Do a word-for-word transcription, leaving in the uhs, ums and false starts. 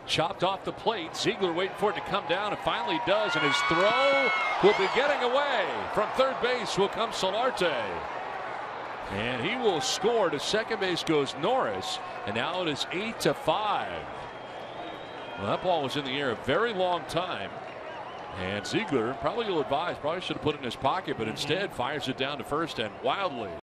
chopped off the plate. Ziegler waiting for it to come down, and finally does, and his throw will be getting away. From third base will come Solarte. And he will score. To second base goes Norris, and now it is eight to five. Well, that ball was in the air a very long time, and Ziegler, probably will advise, probably should have put it in his pocket, but instead fires it down to first and wildly